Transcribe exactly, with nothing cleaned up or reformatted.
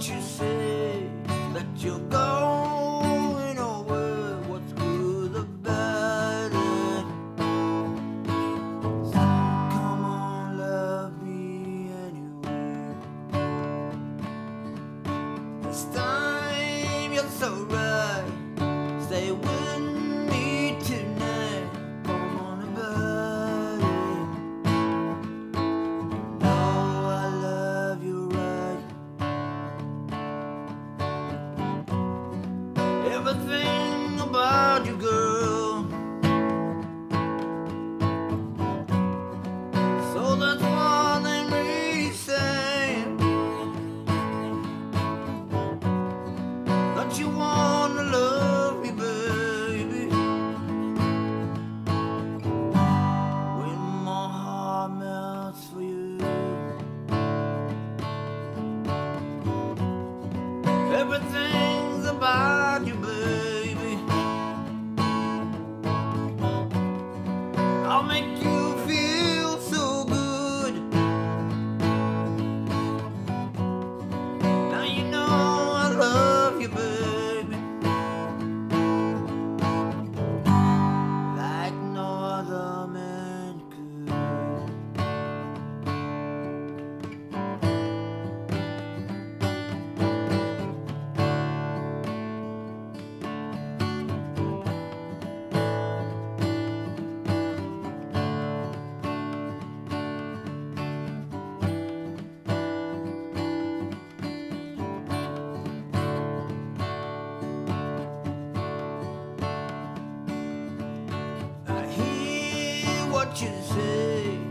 what you say, that you're going over what's good about it. So come on, love me anyway. This time you're so right. Stay with me tonight. Come on about it. Know I love you right. Everything about you, girl. So that's what I'm really saying. That you wanna love me, baby. When my heart melts for you. Everything's about you, baby. I'll make you feel so good. Now you know I love you, baby, like no other man could. I hear what you say,